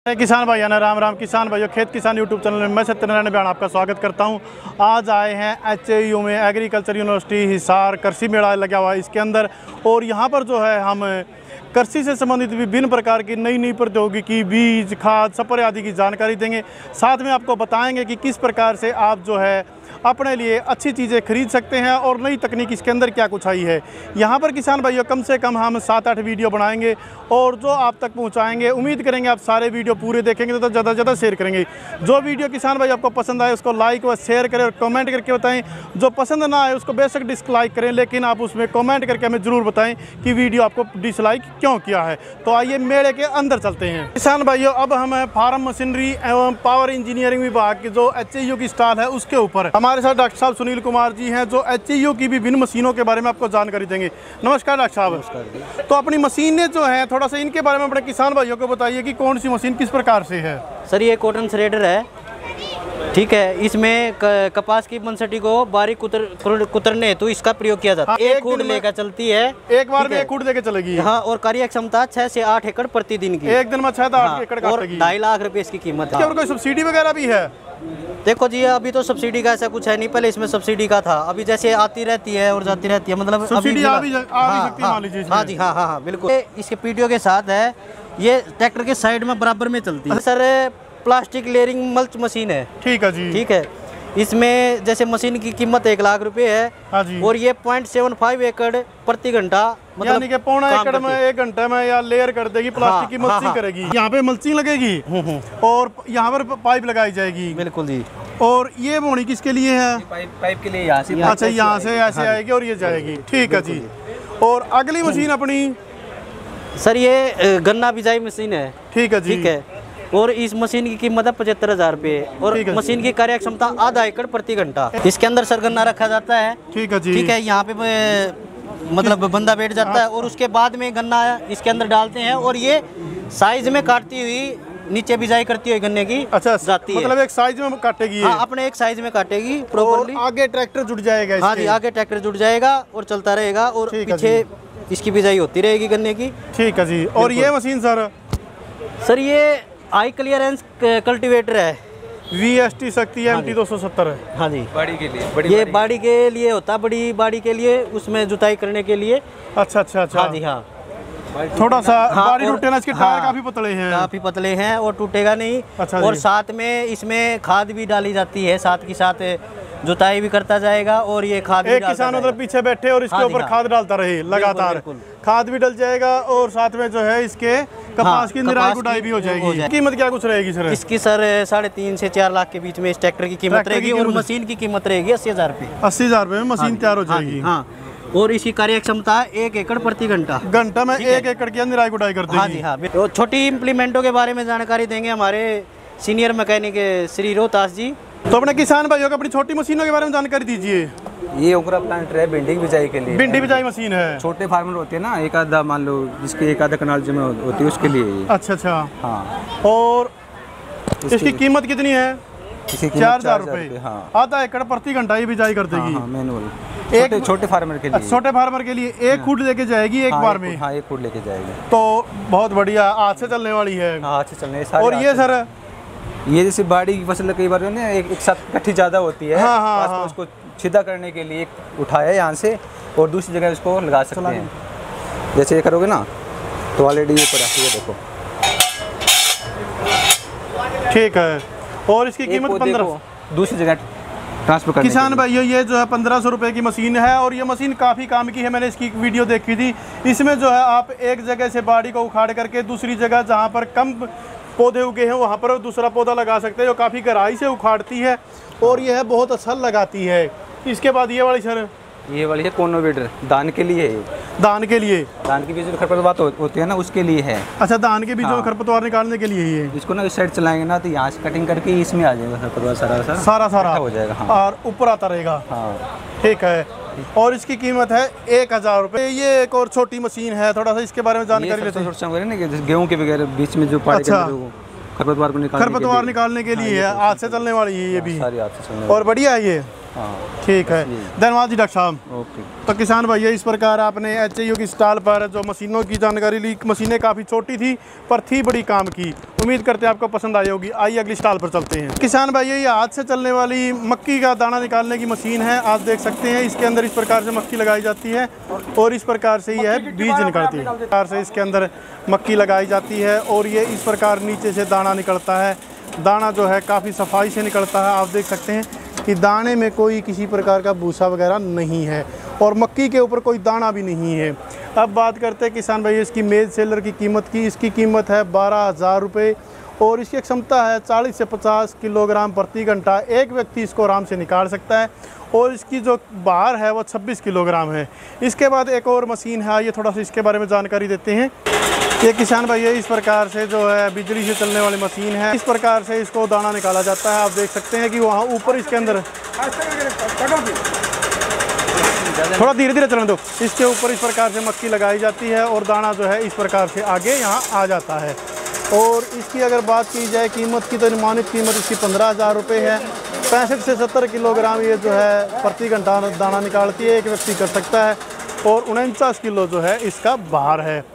किसान भाइयों ने राम राम। किसान भाइयों, खेत किसान यूट्यूब चैनल में मैं सत्यनारायण बयान आपका स्वागत करता हूं। आज आए हैं HAU में, एग्रीकल्चर यूनिवर्सिटी हिसार कृषि मेला लगा हुआ है इसके अंदर। और यहां पर जो है हम कृषि से संबंधित विभिन्न प्रकार की नई प्रौद्योगिकी, बीज, खाद, स्प्रे आदि की जानकारी देंगे। साथ में आपको बताएंगे कि किस प्रकार से आप जो है अपने लिए अच्छी चीज़ें खरीद सकते हैं और नई तकनीक इसके अंदर क्या कुछ आई है। यहाँ पर किसान भाइयों कम से कम हम 7-8 वीडियो बनाएंगे और जो आप तक पहुँचाएंगे। उम्मीद करेंगे आप सारे वीडियो पूरे देखेंगे तो ज़्यादा से ज़्यादा शेयर करेंगे। जो वीडियो किसान भाई आपको पसंद आए उसको लाइक व शेयर करें और कमेंट करके बताएं। जो पसंद ना आए उसको बेशक डिसलाइक करें, लेकिन आप उसमें कमेंट करके हमें ज़रूर बताएं कि वीडियो आपको डिसलाइक क्यों किया है। तो आइए मेले के अंदर चलते हैं। किसान भाइयों, अब हम फार्म मशीनरी एवं पावर इंजीनियरिंग विभाग की जो HAU की स्टॉल है उसके ऊपर हमारे साथ डॉक्टर साहब सुनील कुमार जी हैं, जो HAU की विभिन्न मशीनों के बारे में आपको जानकारी देंगे। नमस्कार डॉक्टर साहब। नमस्कार। तो अपनी मशीनें जो हैं थोड़ा सा इनके बारे में अपने किसान भाइयों को बताइए कि कौन सी मशीन किस प्रकार से है। सर, ये कॉटन श्रेडर है, ठीक है। इसमें कपास की मनसटी को बारीक कुतरने हेतु इसका प्रयोग किया जाता है। एक खूड लेकर चलती है, एक बार में एक खूड लेकर चलेगी। हाँ, और कार्य क्षमता 6 से 8 एकड़ प्रतिदिन की। एक दिन में 6 से 8 एकड़ काटेगी। 2.5 लाख रुपए इसकी कीमत है। और कोई सब्सिडी वगैरह भी है? देखो जी, अभी तो सब्सिडी का ऐसा कुछ है नहीं, पहले इसमें सब्सिडी का था। अभी जैसे आती रहती है और जाती रहती है, मतलब सब्सिडी आ भी सकती है मान लीजिए। हाँ जी, हाँ बिल्कुल। इसके PTO के साथ है, ये ट्रैक्टर के साइड में बराबर में चलती है। Sir, plastic layering mulch machine है। ठीक है जी, ठीक है। इसमें जैसे मशीन की कीमत 1 लाख रुपए है। हाँ जी। और ये 0.75 एकड़ प्रति घंटा, मतलब यानी कि पौना एकड़ में 1 घंटे में या लेयर कर देगी, प्लास्टिक की मल्चिंग करेगी। यहाँ पे मल्चिंग लगेगी और यहाँ पर पाइप लगाई जाएगी। बिल्कुल जी। और ये बोनी किसके लिए है? पाइप के लिए यहाँ से। अच्छा, यहाँ से ऐसे आएगी और ये जाएगी। ठीक है जी। और अगली मशीन अपनी सर, ये गन्ना बिजाई मशीन है। ठीक है जी, ठीक है। और इस मशीन की कीमत है 75,000 रुपये और मशीन की कार्य क्षमता 0.5 एकड़ प्रति घंटा। इसके अंदर सर गन्ना रखा जाता है। ठीक है जी, ठीक है। यहाँ पे मतलब बंदा बैठ जाता है और उसके बाद में गन्ना इसके अंदर डालते हैं और ये साइज में काटती हुई नीचे बिजाई करती हुई गन्ने की जाती है। मतलब एक साइज में काटेगी। हाँ, अपने एक साइज में काटेगी प्रॉपर्ली। आगे ट्रैक्टर जुड़ जाएगा। हाँ जी, आगे ट्रैक्टर जुड़ जाएगा और चलता रहेगा और पीछे इसकी बिजाई होती रहेगी गन्ने की। ठीक है जी। और ये मशीन सर, ये हाई क्लियरेंस कल्टीवेटर है। VST शक्ति MT 270 है। हाँ जी, बाड़ी के लिए। ये बाड़ी के लिए होता है, बड़ी बाड़ी के लिए, उसमें जुताई करने के लिए। अच्छा। हाँ जी, हाँ। थोड़ा सा बाड़ी टूटे ना, इसके टायर काफी पतले हैं। काफी पतले हैं और टूटेगा नहीं। अच्छा। और साथ में इसमें खाद भी डाली जाती है, साथ के साथ जुताई भी करता जाएगा और ये खाद एक किसान उधर पीछे बैठे और इसके ऊपर खाद डालता रहे लगातार। खाद भी डल जाएगा और साथ में जो है इसके कपास की निराई गुड़ाई भी हो जाएगी। कीमत क्या कुछ रहेगी सर? इसकी सर 3.5 से 4 लाख के बीच में इस ट्रैक्टर की कीमत रहेगी और मशीन की कीमत रहेगी 80,000 रुपये। 80,000 रुपये में मशीन तैयार हो जाएगी। हाँ, और इसकी कार्य क्षमता 1 एकड़ प्रति घंटा में 1 एकड़ की निराई गुड़ाई कर देगी। हाँ जी, हाँ। तो छोटी इम्प्लीमेंटों के बारे में जानकारी देंगे हमारे सीनियर मैकेनिक श्री रोहतास जी। तो अपने किसान भाइयों को अपनी छोटी मशीनों के बारे में जानकारी दीजिए। ये ओकरा प्लांटर है, भिंडी बिजाई के लिए। भिंडी बिजाई मशीन है। छोटे फार्मर होते हैं ना, एक आधा मान लो जिसके 1 कनाल जमीन होती है उसके लिए। अच्छा। हाँ। और इसकी कीमत कितनी है? 4,000 रुपये। हाँ। 0.5 एकड़ प्रति घंटा ये बिजाई कर देगी। मैनुअल छोटे फार्मर के लिए। छोटे फार्मर के लिए 1 खूड लेके जाएगी एक बार में। हाँ, 1 खूड लेके जाएगी। तो बहुत बढ़िया, आज से चलने वाली है। आज से चलने। और ये सर, ये जैसे बाड़ी की फसल कई बार ना एक साथ इकट्ठी ज़्यादा होती है। हाँ। उसको सीधा करने के लिए उठाया यहाँ से और दूसरी जगह उसको लगा सकते हैं। जैसे ये करोगे ना तो ऑलरेडी ये पड़ा है, ये देखो। ठीक है। और इसकी कीमत 15 दूसरी जगह ट्रांसफर करने। किसान भाइयों, ये जो है 1500 रुपये की मशीन है और ये मशीन काफ़ी काम की है। मैंने इसकी वीडियो देखी थी। इसमें जो है आप एक जगह से बाड़ी को उखाड़ करके दूसरी जगह जहाँ पर कम पौधे उगे हैं वहाँ पर दूसरा पौधा लगा सकते हैं, जो काफ़ी गहराई से उखाड़ती है और यह बहुत अच्छा लगाती है। इसके बाद ये वाली सर, ये वाली है कोनोवेटर, दान के लिए है। दान के लिए? दान के बीच में खरपतवार होती है ना, उसके लिए है। अच्छा, दान के बीच में खरपतवार निकालने के लिए ये। इसको ना इस साइड चलाएंगे ना तो यहाँ से कटिंग करके इसमें आ जाएगा खरपतवार, सारा हो जाएगा। हाँ। और ऊपर आता रहेगा। हाँ, ठीक है। और इसकी कीमत है 1,000 रुपये। ये एक और छोटी मशीन है, थोड़ा सा इसके बारे में जानकारी लेते हैं। गेहूँ के वगैरह बीच में जो खरपतवार को खरपतवार निकालने के लिए है। आज से चलने वाली है ये भी और बढ़िया है ये। ठीक है, धन्यवाद जी डॉक्टर साहब। ओके। तो किसान भैया, इस प्रकार आपने HIU की स्टॉल पर जो मशीनों की जानकारी ली। मशीनें काफ़ी छोटी थी पर थी बड़ी काम की। उम्मीद करते हैं आपको पसंद आई होगी। आइए अगली स्टॉल पर चलते हैं। किसान भैया, ये हाथ से चलने वाली मक्की का दाना निकालने की मशीन है। आप देख सकते हैं इसके अंदर इस प्रकार से मक्की लगाई जाती है और इस प्रकार से यह बीज निकलती है। इस प्रकार से इसके अंदर मक्की लगाई जाती है और ये इस प्रकार नीचे से दाना निकलता है। दाना जो है काफ़ी सफाई से निकलता है। आप देख सकते हैं कि दाने में कोई किसी प्रकार का भूसा वगैरह नहीं है और मक्की के ऊपर कोई दाना भी नहीं है। अब बात करते हैं किसान भाई इसकी मेज सेलर की कीमत की। इसकी कीमत है 12,000 रुपये और इसकी क्षमता है 40 से 50 किलोग्राम प्रति घंटा। एक व्यक्ति इसको आराम से निकाल सकता है और इसकी जो बार है वो 26 किलोग्राम है। इसके बाद एक और मशीन है, ये थोड़ा सा इसके बारे में जानकारी देते हैं। ये किसान भाई इस प्रकार से जो है बिजली से चलने वाली मशीन है। इस प्रकार से इसको दाना निकाला जाता है। आप देख सकते हैं कि वहाँ ऊपर इसके अंदर थोड़ा धीरे धीरे चलने दो। इसके ऊपर इस प्रकार से मक्की लगाई जाती है और दाना जो है इस प्रकार से आगे यहाँ आ जाता है। और इसकी अगर बात की जाए कीमत की, तो अनुमानित कीमत इसकी 15,000 रुपये है। 65 से 70 किलोग्राम ये जो है प्रति घंटा दाना निकालती है। एक व्यक्ति कर सकता है और 49 किलो जो है इसका भार है।